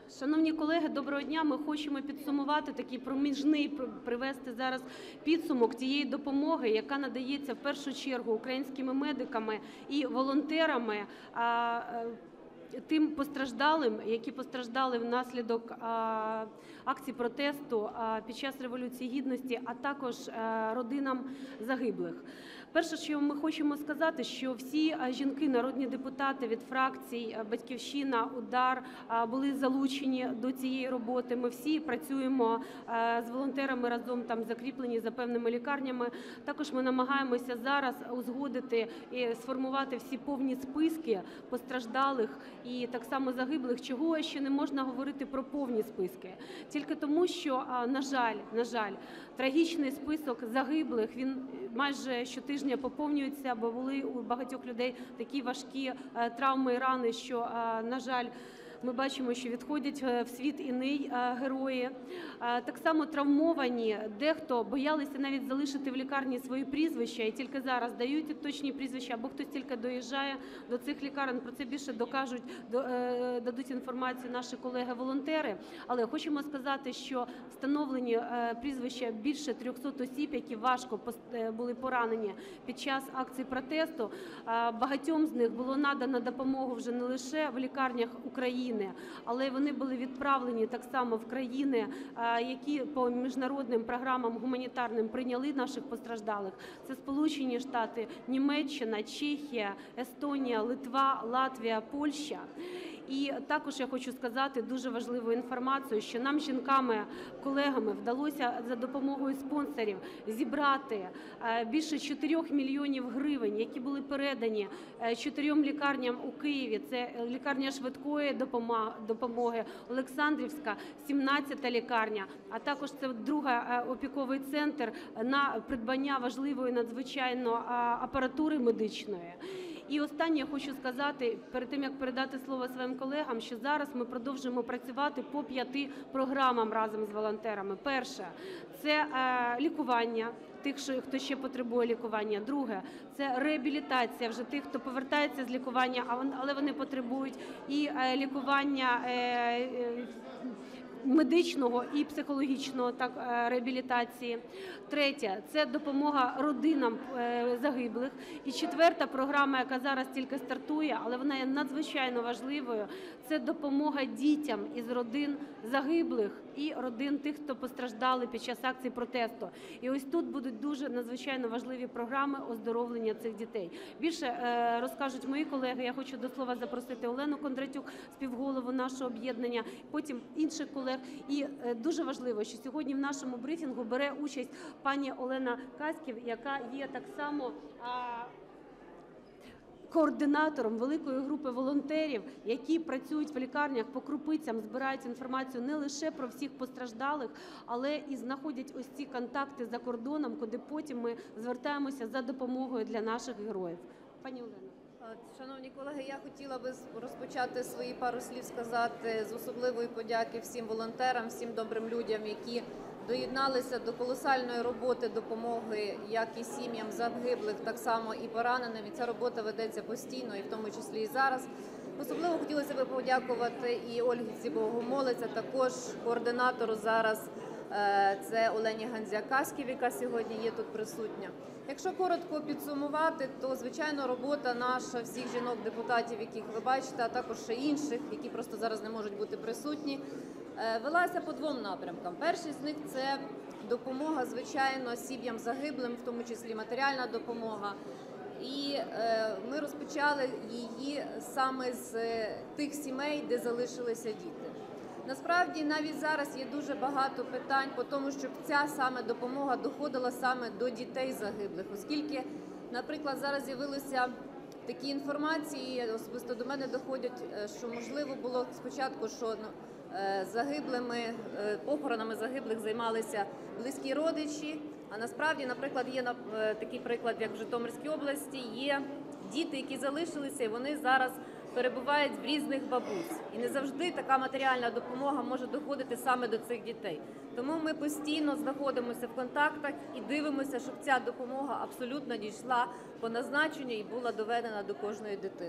Шановні колеги, доброго дня. Ми хочемо підсумувати такий проміжний, привести зараз підсумок тієї допомоги, яка надається в першу чергу українськими медиками і волонтерами тим постраждалим, які постраждали внаслідок акцій протесту під час Революції Гідності, а також родинам загиблих. Перше, що ми хочемо сказати, що всі жінки, народні депутати від фракцій "Батьківщина", "Удар" були залучені до цієї роботи. Ми всі працюємо з волонтерами разом, там закріплені за певними лікарнями. Також ми намагаємося зараз узгодити і сформувати всі повні списки постраждалих і так само загиблих. Чого ще не можна говорити про повні списки? Тільки тому, що, на жаль, трагічний список загиблих, він майже щотижня поповнюється, бо були у багатьох людей такі важкі травми і рани, що, на жаль, ми бачимо, що відходять в світ іний герої. Так само травмовані, дехто боялися навіть залишити в лікарні свої прізвища і тільки зараз дають точні прізвища, або хтось тільки доїжджає до цих лікарень. Про це більше дадуть інформацію наші колеги-волонтери. Але хочемо сказати, що встановлені прізвища більше 300 осіб, які важко були поранені під час акцій протесту. Багатьом з них було надано допомогу вже не лише в лікарнях України, але вони були відправлені так само в країни, які по міжнародним програмам гуманітарним прийняли наших постраждалих. Це Сполучені Штати, Німеччина, Чехія, Естонія, Литва, Латвія, Польща. І також я хочу сказати дуже важливу інформацію, що нам, жінками, колегами, вдалося за допомогою спонсорів зібрати більше 4 мільйонів гривень, які були передані 4 лікарням у Києві. Це лікарня швидкої допомоги, Олександрівська, 17-та лікарня, а також це другий опіковий центр на придбання важливої надзвичайно апаратури медичної. І останнє я хочу сказати, перед тим, як передати слово своїм колегам, що зараз ми продовжуємо працювати по 5 програмам разом з волонтерами. Перше – це лікування тих, хто ще потребує лікування. Друге – це реабілітація вже тих, хто повертається з лікування, але вони потребують і лікування медичного і психологічного реабілітації. Третє – це допомога родинам загиблих. І четверта програма, яка зараз тільки стартує, але вона є надзвичайно важливою, це допомога дітям із родин загиблих і родин тих, хто постраждали під час акцій протесту. І ось тут будуть дуже надзвичайно важливі програми оздоровлення цих дітей. Більше розкажуть мої колеги. Я хочу до слова запросити Олену Кондратюк, співголову нашого об'єднання, потім інших колег. І дуже важливо, що сьогодні в нашому брифінгу бере участь пані Олена Каськів, яка є так само координатором великої групи волонтерів, які працюють в лікарнях по крупицям, збирають інформацію не лише про всіх постраждалих, але і знаходять ось ці контакти за кордоном, куди потім ми звертаємося за допомогою для наших героїв. Пані Олено. Шановні колеги, я хотіла би розпочати свої пару слів сказати з особливої подяки всім волонтерам, всім добрим людям, які доєдналися до колосальної роботи допомоги як і сім'ям загиблих, так само і пораненим. І ця робота ведеться постійно, і в тому числі і зараз. Особливо хотілося б подякувати і Ользі Богомолець, а також координатору зараз, це Олені Гандзя-Каськів, яка сьогодні є тут присутня. Якщо коротко підсумувати, то, звичайно, робота наша, всіх жінок-депутатів, яких ви бачите, а також ще інших, які просто зараз не можуть бути присутні, велася по 2 напрямкам. Перший з них – це допомога, звичайно, сім'ям загиблим, в тому числі матеріальна допомога. І ми розпочали її саме з тих сімей, де залишилися діти. Насправді, навіть зараз є дуже багато питань по тому, щоб ця саме допомога доходила саме до дітей загиблих, оскільки, наприклад, зараз з'явилися такі інформації, особисто до мене доходять, що можливо було спочатку, що загиблими, похоронами загиблих займалися близькі родичі, а насправді, наприклад, є такий приклад, як в Житомирській області, є діти, які залишилися, і вони зараз перебувають в різних бабусь. І не завжди така матеріальна допомога може доходити саме до цих дітей. Тому ми постійно знаходимося в контактах і дивимося, щоб ця допомога абсолютно дійшла по назначенню і була доведена до кожної дитини.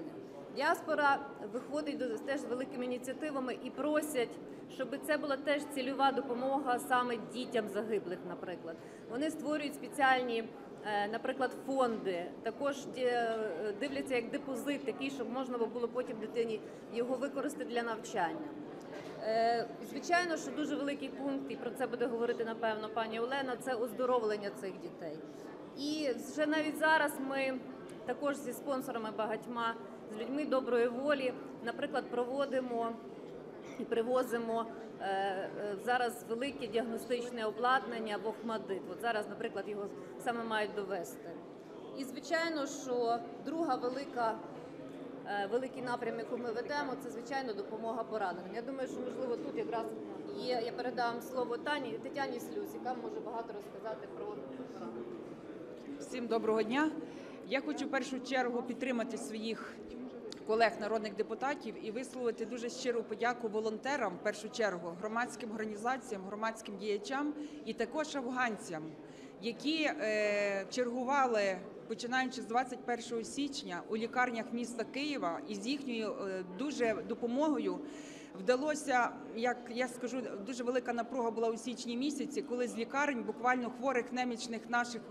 Діаспора виходить теж з великими ініціативами і просять, щоб це була теж цільова допомога саме дітям загиблих, наприклад. Вони створюють спеціальні, наприклад, фонди, також дивляться як депозит такий, щоб можна було потім дитині його використати для навчання. Звичайно, що дуже великий пункт, і про це буде говорити, напевно, пані Олена, це оздоровлення цих дітей. І вже навіть зараз ми також зі спонсорами багатьма, з людьми доброї волі, наприклад, проводимо і привозимо зараз велике діагностичне обладнання в Охмадит. От зараз, наприклад, його саме мають довести. І, звичайно, що друга великий напрям, який ми ведемо, це, звичайно, допомога пораненим. Я думаю, що, можливо, тут якраз є, я передам слово Тетяні Слюс, яка може багато розказати про поранених. Всім доброго дня. Я хочу в першу чергу підтримати своїх колег народних депутатів і висловити дуже щиру подяку волонтерам, в першу чергу, громадським організаціям, громадським діячам і також афганцям, які чергували, починаючи з 21 січня у лікарнях міста Києва, і з їхньою дуже допомогою вдалося, як я скажу, дуже велика напруга була у січні місяці, коли з лікарень буквально хворих, немічних наших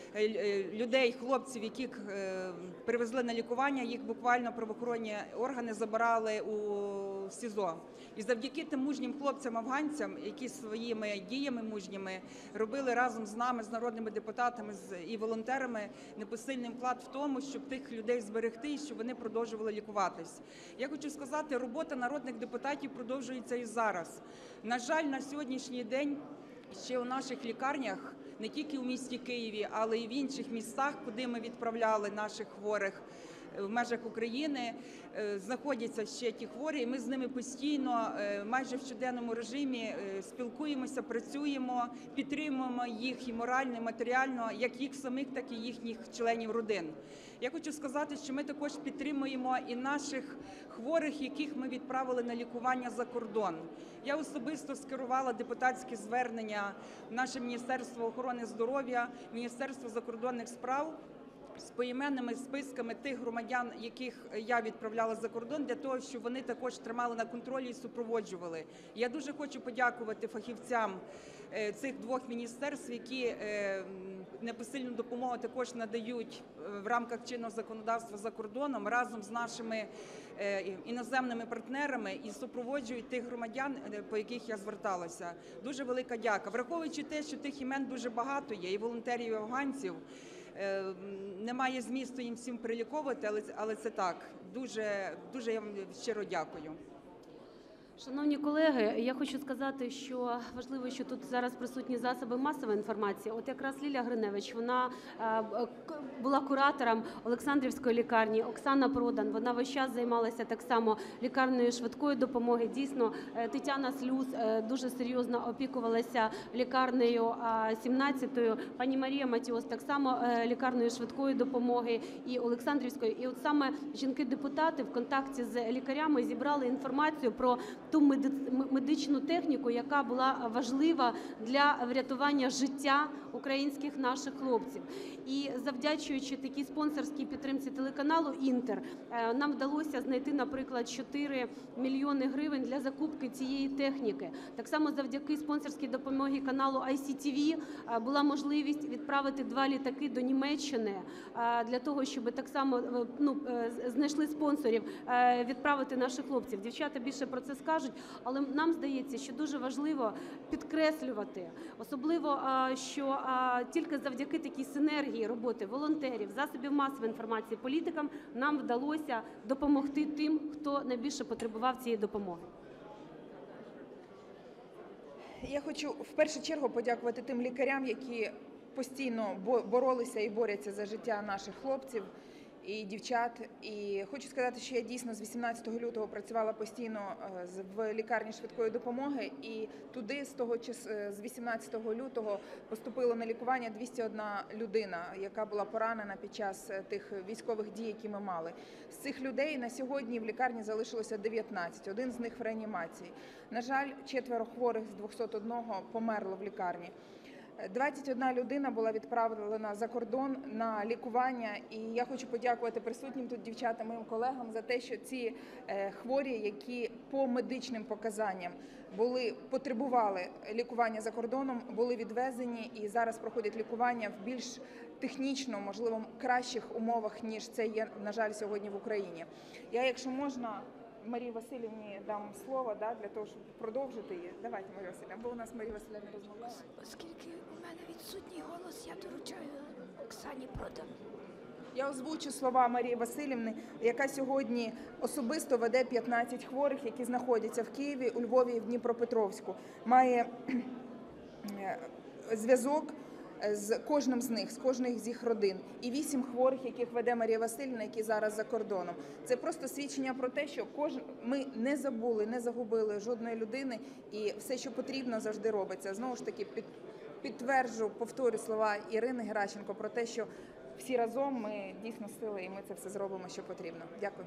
людей, хлопців, яких привезли на лікування, їх буквально правоохоронні органи забирали у СІЗО. І завдяки тим мужнім хлопцям-афганцям, які своїми діями мужніми робили разом з нами, з народними депутатами і волонтерами, непосильний вклад в тому, щоб тих людей зберегти і щоб вони продовжували лікуватись. Я хочу сказати, робота народних депутатів продовжується і зараз. На жаль, на сьогоднішній день ще у наших лікарнях, не тільки у місті Києві, але й в інших містах, куди ми відправляли наших хворих в межах України, знаходяться ще ті хворі, і ми з ними постійно, майже в щоденному режимі спілкуємося, працюємо, підтримуємо їх і морально, і матеріально, як їх самих, так і їхніх членів родин. Я хочу сказати, що ми також підтримуємо і наших хворих, яких ми відправили на лікування за кордон. Я особисто скерувала депутатське звернення в наше Міністерство охорони здоров'я, Міністерство закордонних справ з поіменними списками тих громадян, яких я відправляла за кордон, для того, щоб вони також тримали на контролі і супроводжували. Я дуже хочу подякувати фахівцям цих двох міністерств, які непосильну допомогу також надають в рамках чинного законодавства за кордоном разом з нашими іноземними партнерами і супроводжують тих громадян, по яких я зверталася. Дуже велика дяка. Враховуючи те, що тих імен дуже багато є, і волонтерів, і афганців, немає змісту їм всім приліковувати, але це так. Дуже я вам щиро дякую. Шановні колеги, я хочу сказати, що важливо, що тут зараз присутні засоби масової інформації. От якраз Лілія Гриневич, вона була куратором Олександрівської лікарні, Оксана Продан, вона весь час займалася так само лікарнею швидкої допомоги. Дійсно, Тетяна Слюс дуже серйозно опікувалася лікарнею 17-ю, пані Марія Матіос так само лікарнею швидкої допомоги і Олександрівської. І от саме жінки-депутати в контакті з лікарями зібрали інформацію про ту медичну техніку, яка була важлива для врятування життя українських наших хлопців. І завдячуючи такій спонсорській підтримці телеканалу «Інтер», нам вдалося знайти, наприклад, 4 мільйони гривень для закупки цієї техніки. Так само завдяки спонсорській допомогі каналу ICTV була можливість відправити 2 літаки до Німеччини для того, щоб так само знайшли спонсорів відправити наших хлопців. Дівчата більше про це скажуть, але нам здається, що дуже важливо підкреслювати, особливо, що тільки завдяки такій синергії роботи волонтерів, засобів масової інформації, політикам нам вдалося допомогти тим, хто найбільше потребував цієї допомоги. Я хочу в першу чергу подякувати тим лікарям, які постійно боролися і борються за життя наших хлопців і дівчат. І хочу сказати, що я дійсно з 18 лютого працювала постійно в лікарні швидкої допомоги, і туди з 18 лютого поступило на лікування 201 людина, яка була поранена під час тих військових дій, які ми мали. З цих людей на сьогодні в лікарні залишилося 19, один з них в реанімації. На жаль, 4 хворих з 201 померло в лікарні. 21 людина була відправлена за кордон на лікування, і я хочу подякувати присутнім тут дівчатам, моїм колегам за те, що ці хворі, які по медичним показанням потребували лікування за кордоном, були відвезені і зараз проходять лікування в більш технічно, можливо, кращих умовах, ніж це є, на жаль, сьогодні в Україні. Я, якщо можна, Марії Василівні дам слово, для того, щоб продовжити її. Давайте, Марія Василівна, бо у нас Марія Василівна розмовляє. Оскільки у мене відсутній голос, я доручаю Оксані Продан. Я озвучу слова Марії Василівни, яка сьогодні особисто веде 15 хворих, які знаходяться в Києві, у Львові і в Дніпропетровську. Має зв'язок з кожним з них, з кожної з їх родин. І 8 хворих, яких веде Марія Василівна, які зараз за кордоном. Це просто свідчення про те, що ми не забули, не загубили жодної людини, і все, що потрібно, завжди робиться. Знову ж таки, повторю слова Ірини Геращенко про те, що всі разом ми дійсно сили, і ми це все зробимо, що потрібно. Дякую.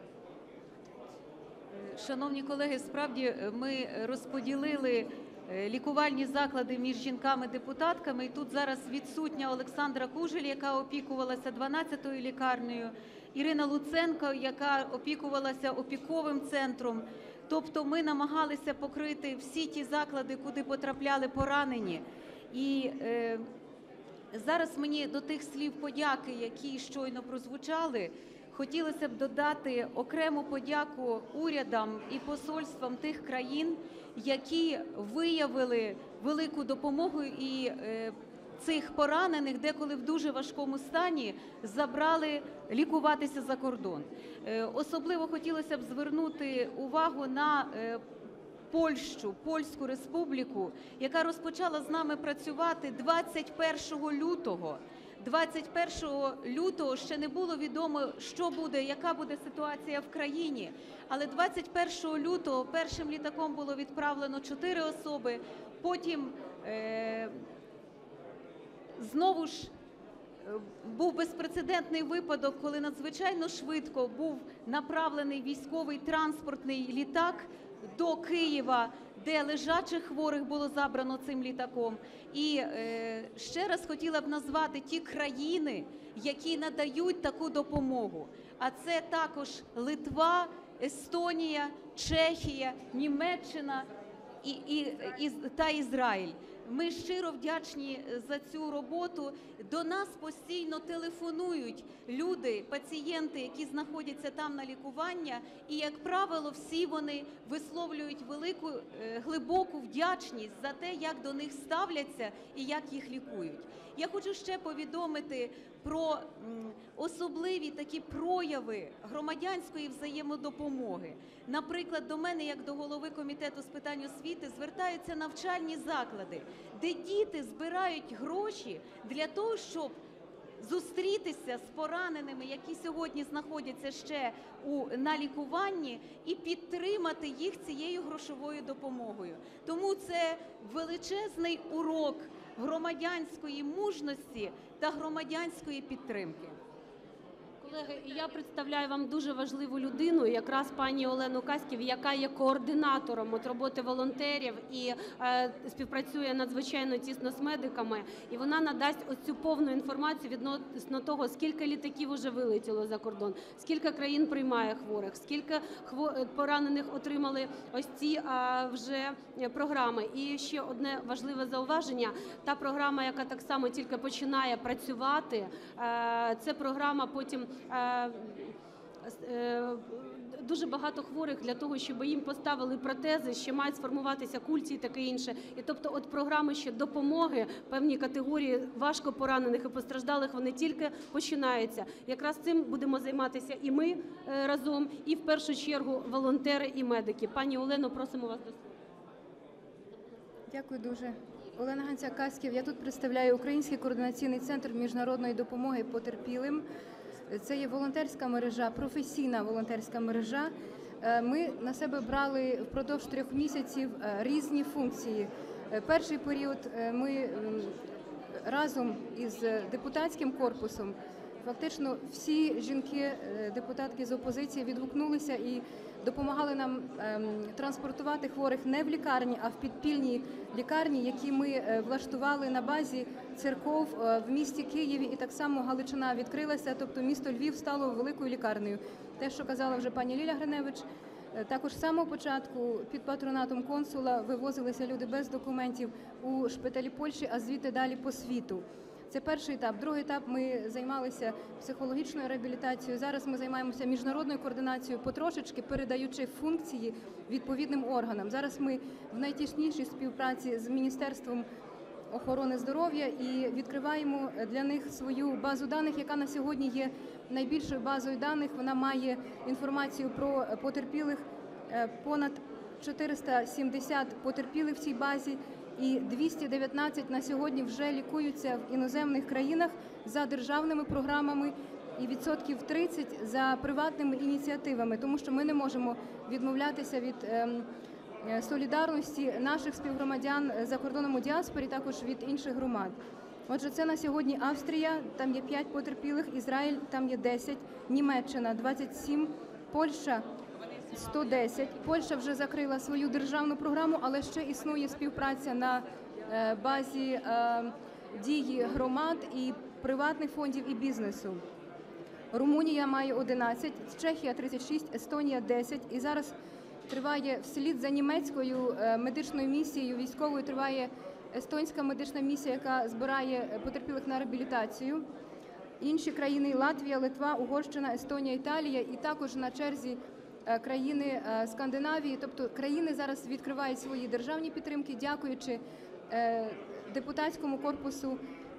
Шановні колеги, справді ми розподілили лікувальні заклади між жінками-депутатками. І тут зараз відсутня Олександра Кужель, яка опікувалася 12-ю лікарнею, Ірина Луценко, яка опікувалася опіковим центром. Тобто ми намагалися покрити всі ті заклади, куди потрапляли поранені. І зараз мені до тих слів подяки, які щойно прозвучали, хотілося б додати окрему подяку урядам і посольствам тих країн, які виявили велику допомогу і цих поранених, деколи в дуже важкому стані, забрали лікуватися за кордон. Особливо хотілося б звернути увагу на Польську Республіку, яка розпочала з нами працювати 21 лютого. 21 лютого ще не було відомо, що буде, яка буде ситуація в країні. Але 21 лютого першим літаком було відправлено 4 особи, потім знову ж був безпрецедентний випадок, коли надзвичайно швидко був направлений військовий транспортний літак до Києва, де лежачих хворих було забрано цим літаком. І ще раз хотіла б назвати ті країни, які надають таку допомогу. А це також Литва, Естонія, Чехія, Німеччина та Ізраїль. Ми щиро вдячні за цю роботу. До нас постійно телефонують люди, пацієнти, які знаходяться там на лікування, і, як правило, всі вони висловлюють велику, глибоку вдячність за те, як до них ставляться і як їх лікують. Я хочу ще повідомити про особливі такі прояви громадянської взаємодопомоги. Наприклад, до мене, як до голови комітету з питань освіти, звертаються навчальні заклади, де діти збирають гроші для того, щоб зустрітися з пораненими, які сьогодні знаходяться ще на лікуванні, і підтримати їх цією грошовою допомогою. Тому це величезний урок громадянської мужності та громадянської підтримки. Колеги, я представляю вам дуже важливу людину, якраз пані Олену Каськів, яка є координатором роботи волонтерів і співпрацює надзвичайно тісно з медиками. І вона надасть ось цю повну інформацію відносно того, скільки літаків уже вилетіло за кордон, скільки країн приймає хворих, скільки поранених отримали ось ці вже програми. І ще одне важливе зауваження. Та програма, яка так само тільки починає працювати, це програма потім дуже багато хворих для того, щоб їм поставили протези, ще мають сформуватися культі і таке інше. І тобто от програми ще допомоги певній категорії важко поранених і постраждалих, вони тільки починаються. Якраз цим будемо займатися і ми разом, і в першу чергу волонтери і медики. Пані Олено, просимо вас до слова. Дякую дуже. Олена Ганця-Каськів. Я тут представляю Український координаційний центр міжнародної допомоги потерпілим. Це є волонтерська мережа, професійна волонтерська мережа. Ми на себе брали впродовж 3 місяців різні функції. Перший період ми разом із депутатським корпусом, фактично всі жінки-депутатки з опозиції відгукнулися і допомагали нам транспортувати хворих не в лікарні, а в підпільні лікарні, які ми влаштували на базі церков в місті Києві, і так само Галичина відкрилася, тобто місто Львів стало великою лікарнею. Те, що казала вже пані Ліля Гриневич, також з самого початку під патронатом консула вивозилися люди без документів у шпиталі Польщі, а звідти далі по світу. Це перший етап. Другий етап – ми займалися психологічною реабілітацією. Зараз ми займаємося міжнародною координацією, потрошечки передаючи функції відповідним органам. Зараз ми в найтіснішій співпраці з Міністерством охорони здоров'я і відкриваємо для них свою базу даних, яка на сьогодні є найбільшою базою даних. Вона має інформацію про потерпілих, понад 470 потерпілих в цій базі, і 219 на сьогодні вже лікуються в іноземних країнах за державними програмами і 30% за приватними ініціативами, тому що ми не можемо відмовлятися від солідарності наших співгромадян за кордоном у діаспорі, також від інших громад. Отже, це на сьогодні Австрія, там є 5 потерпілих, Ізраїль, там є 10, Німеччина – 27, Польща – 110. Польща вже закрила свою державну програму, але ще існує співпраця на базі дії громад і приватних фондів і бізнесу. Румунія має 11, Чехія – 36, Естонія – 10. І зараз триває вслід за німецькою медичною місією військовою, триває естонська медична місія, яка збирає потерпілих на реабілітацію. Інші країни – Латвія, Литва, Угорщина, Естонія, Італія і також на черзі країни Скандинавії. Тобто країни зараз відкривають свої державні підтримки, дякуючи депутатському корпусу.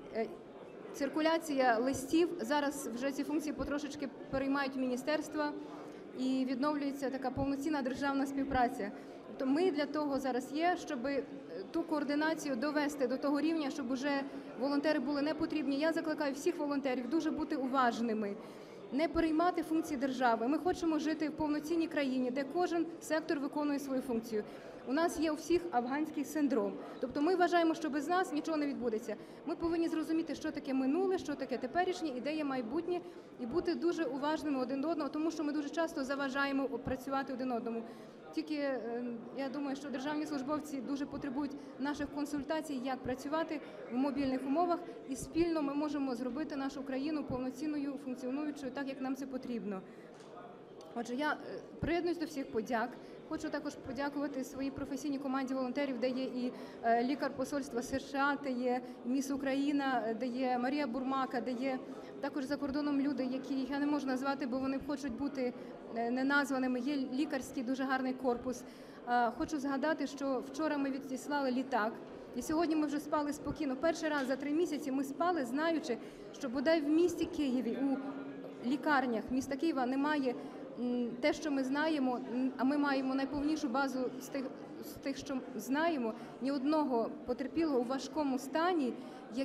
Циркуляція листів, зараз вже ці функції потрошечки переймають міністерства і відновлюється така повноцінна державна співпраця. Тобто ми для того зараз є, щоб ту координацію довести до того рівня, щоб уже волонтери були не потрібні. Я закликаю всіх волонтерів дуже бути уважними, не переймати функції держави. Ми хочемо жити в повноцінній країні, де кожен сектор виконує свою функцію. У нас є у всіх афганський синдром. Тобто ми вважаємо, що без нас нічого не відбудеться. Ми повинні зрозуміти, що таке минуле, що таке теперішнє, і де є майбутнє, і бути дуже уважними один до одного, тому що ми дуже часто заважаємо працювати один одному. Тільки я думаю, що державні службовці дуже потребують наших консультацій, як працювати в мобільних умовах, і спільно ми можемо зробити нашу країну повноцінною, функціонуючою, так, як нам це потрібно. Отже, я приєднуюсь до всіх подяк. Хочу також подякувати своїй професійній команді волонтерів, де є і лікар посольства США, де є Міс Україна, де є Марія Бурмака, де є також за кордоном люди, яких я не можу назвати, бо вони хочуть бути неназваними. Є лікарський дуже гарний корпус. Хочу згадати, що вчора ми відіслали літак, і сьогодні ми вже спали спокійно. Перший раз за 3 місяці ми спали, знаючи, що бодай в місті Києві, у лікарнях міста Києва немає те, що ми знаємо, а ми маємо найповнішу базу з тих, що знаємо, ні одного потерпілого у важкому стані,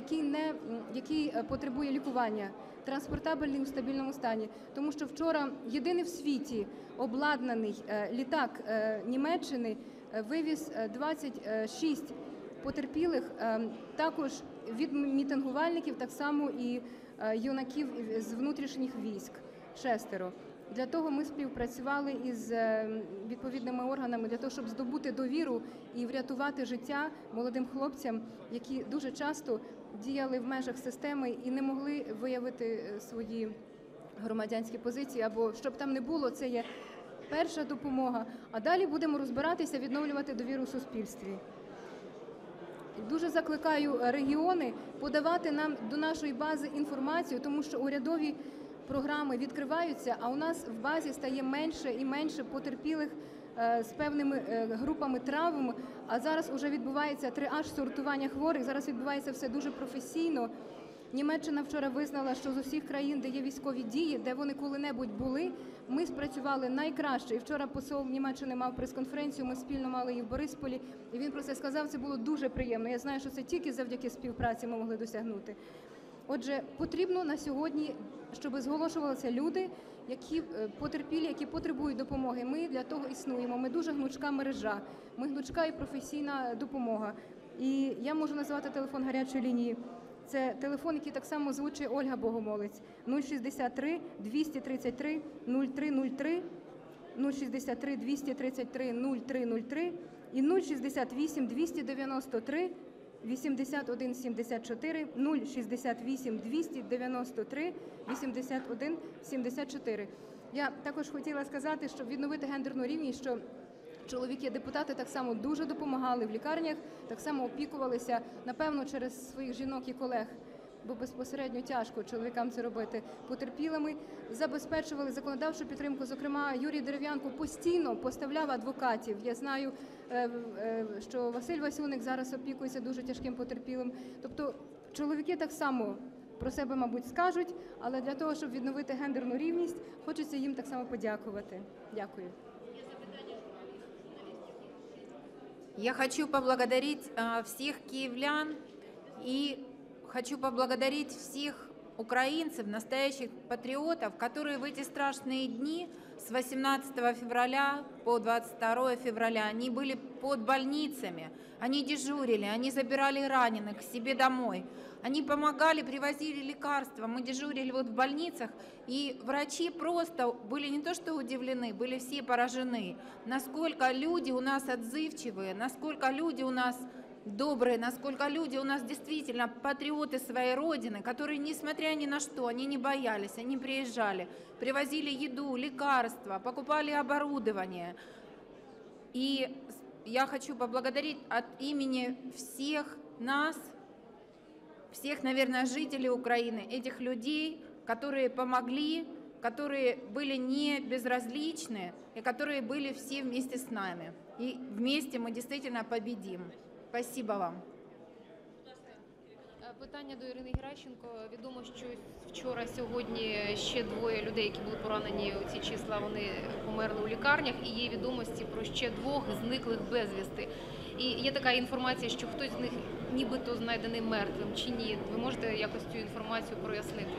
який потребує лікування, транспортабельний у стабільному стані. Тому що вчора єдиний в світі обладнаний літак Німеччини вивіз 26 потерпілих, також від мітингувальників, так само і юнаків з внутрішніх військ, 6. Для того ми співпрацювали із відповідними органами, для того, щоб здобути довіру і врятувати життя молодим хлопцям, які дуже часто діяли в межах системи і не могли виявити свої громадянські позиції, або щоб там не було, це є перша допомога. А далі будемо розбиратися, відновлювати довіру у суспільстві. Дуже закликаю регіони подавати нам до нашої бази інформацію, тому що урядові програми відкриваються, а у нас в базі стає менше і менше потерпілих з певними групами травм, а зараз вже відбувається тріаж-сортування хворих, зараз відбувається все дуже професійно. Німеччина вчора визнала, що з усіх країн, де є військові дії, де вони коли-небудь були, ми спрацювали найкраще. І вчора посол Німеччини мав прес-конференцію, ми спільно мали її в Борисполі, і він про це сказав, це було дуже приємно. Я знаю, що це тільки завдяки співпраці ми могли досягнути. Отже, потрібно на сьогодні, щоб зголошувалися люди, які потерпілі, які потребують допомоги. Ми для того існуємо. Ми дуже гнучка мережа, ми гнучка і професійна допомога. І я можу назвати телефон гарячої лінії. Це телефон, який так само озвучує Ольга Богомолець. 063 233 0303. 063 233 0303 і 068 293 8174, 068 293 8174. Я також хотіла сказати, щоб відновити гендерну рівність, що чоловіки-депутати так само дуже допомагали в лікарнях, так само опікувалися, напевно, через своїх жінок і колег, бо безпосередньо тяжко чоловікам це робити, потерпілими, забезпечували законодавчу підтримку. Зокрема, Юрій Дерев'янко постійно поставляв адвокатів. Я знаю, що Василь Васюник зараз опікується дуже тяжким потерпілим. Тобто чоловіки так само про себе, мабуть, скажуть, але для того, щоб відновити гендерну рівність, хочеться їм так само подякувати. Дякую. Я хочу поблагодарить всех киевлян и хочу поблагодарить всех украинцев, настоящих патриотов, которые в эти страшные дни с 18 февраля по 22 февраля, они были под больницами, они дежурили, они забирали раненых к себе домой, они помогали, привозили лекарства, мы дежурили вот в больницах, и врачи просто были не то что удивлены, были все поражены, насколько люди у нас отзывчивые, насколько люди у нас добрые, насколько люди у нас действительно патриоты своей Родины, которые, несмотря ни на что, они не боялись, они приезжали, привозили еду, лекарства, покупали оборудование. И я хочу поблагодарить от имени всех нас, всех, наверное, жителей Украины, этих людей, которые помогли, которые были не безразличны и которые были все вместе с нами. И вместе мы действительно победим. Спасибо вам. Питання до Ірини Геращенко. Відомо, що вчора, сьогодні ще двоє людей, які були поранені у ці числа, вони померли у лікарнях, і є відомості про ще двох зниклих безвісти. І є така інформація, що хтось з них нібито знайдений мертвим чи ні. Ви можете якось цю інформацію прояснити?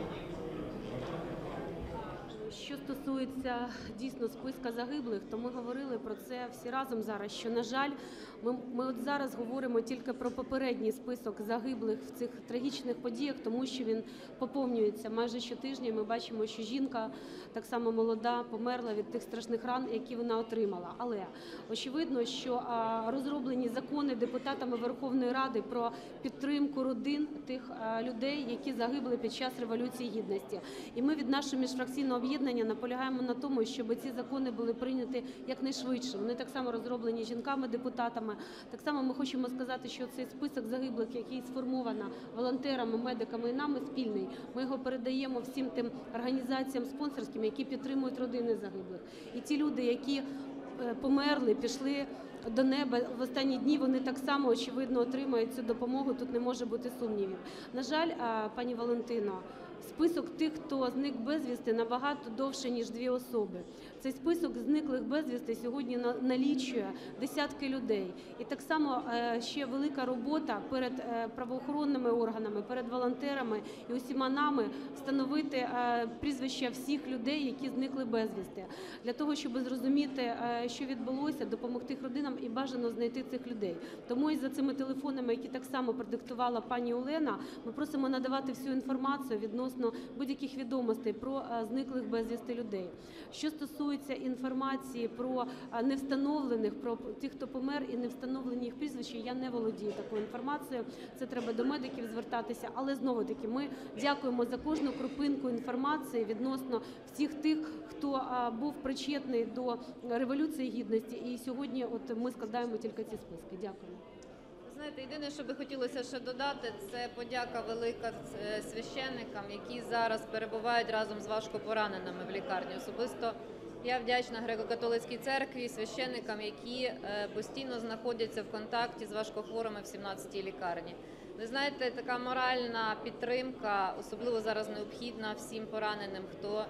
Що стосується дійсно списка загиблих, то ми говорили про це всі разом зараз, що, на жаль, ми от зараз говоримо тільки про попередній список загиблих в цих трагічних подіях, тому що він поповнюється майже щотижня. Ми бачимо, що жінка, так само молода, померла від тих страшних ран, які вона отримала. Але очевидно, що розроблені закони депутатами Верховної Ради про підтримку родин тих людей, які загибли під час Революції Гідності. І ми від нашого міжфракційного об'єднання наполягаємо на тому, щоб ці закони були прийняті якнайшвидше. Вони так само розроблені жінками-депутатами. Так само ми хочемо сказати, що цей список загиблих, який сформовано волонтерами, медиками і нами, спільний. Ми його передаємо всім тим організаціям спонсорським, які підтримують родини загиблих. І ті люди, які померли, пішли до неба в останні дні, вони так само, очевидно, отримають цю допомогу, тут не може бути сумнівів. На жаль, пані Валентино, список тих, хто зник безвісти, набагато довше, ніж 2 особи. Цей список зниклих безвісти сьогодні налічує десятки людей. І так само ще велика робота перед правоохоронними органами, перед волонтерами і усіма нами встановити прізвища всіх людей, які зникли безвісти. Для того, щоб зрозуміти, що відбулося, допомогти родинам і бажано знайти цих людей. Тому і за цими телефонами, які так само продиктувала пані Олена, ми просимо надавати всю інформацію відносно будь-яких відомостей про зниклих безвісти людей. Що стосується інформації про невстановлених, про тих, хто помер і не встановлені їх прізвища, я не володію такою інформацією. Це треба до медиків звертатися. Але знову-таки ми дякуємо за кожну крупинку інформації відносно всіх тих, хто був причетний до Революції Гідності. І сьогодні от ми складаємо тільки ці списки. Дякую. Знаєте, єдине, що би хотілося ще додати, це подяка велика священникам, які зараз перебувають разом з важкопораненими в лікарні. Особисто я вдячна Греко-католицькій церкві, священникам, які постійно знаходяться в контакті з важкохворими в 17-й лікарні. Ви знаєте, така моральна підтримка особливо зараз необхідна всім пораненим, хто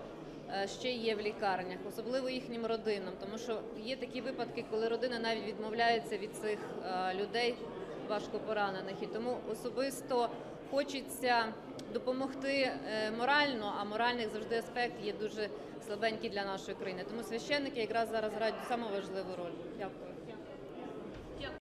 ще є в лікарнях, особливо їхнім родинам, тому що є такі випадки, коли родина навіть відмовляється від цих людей важкопоранених. І тому особисто хочеться допомогти морально, а моральний завжди аспект є дуже слабенький для нашої країни. Тому священники якраз зараз грають саму важливу роль. Дякую.